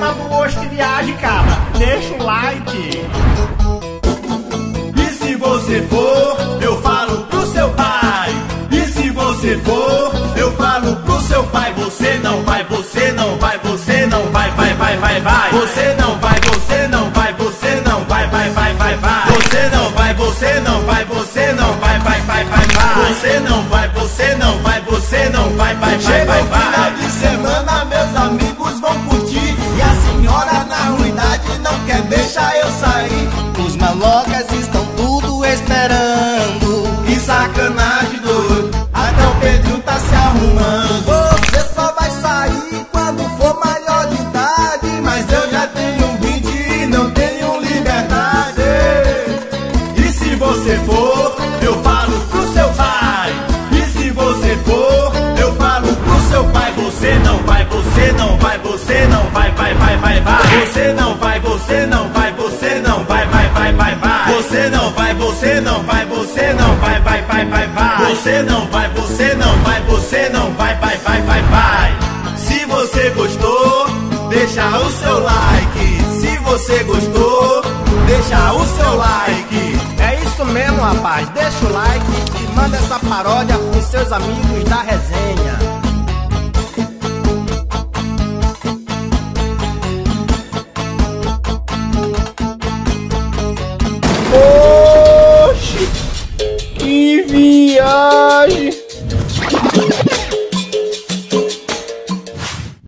esperando hoje de viagem, cara. Deixa o like. E se você for, eu falo pro seu pai. E se você for, eu falo pro seu pai. Você não vai, você não vai, você não vai, vai, vai, vai, vai. Você não vai, você não vai, você não vai, vai, vai, vai, vai. Você não vai, você não vai, você não vai, vai, vai, vai, vai. Você não vai, você não vai, você não vai, vai, vai, vai, vai. Final de semana meus amigos vão curtir e a senhora na ruindade não quer deixar eu sair. Os malocas estão tudo esperando. Que sacanagem, doido. Até o Pedro tá se arrumando. Você só vai sair quando for maior de idade, mas eu já tenho 20 e não tenho liberdade. E se você for, eu falo pro seu pai. E se você for, eu falo pro seu pai. Você não vai, você não vai, você não vai, vai, vai, vai, vai. Você não vai, você não vai, você não vai, vai, vai, vai, vai. Você não vai, você não vai, você não vai, vai, vai, vai, vai. Você não vai, você não vai, você não vai, vai, vai, vai, vai. Se você gostou, deixa o seu like. Se você gostou, deixa o seu like. É isso mesmo, rapaz. Deixa o like e manda essa paródia pros seus amigos da resenha.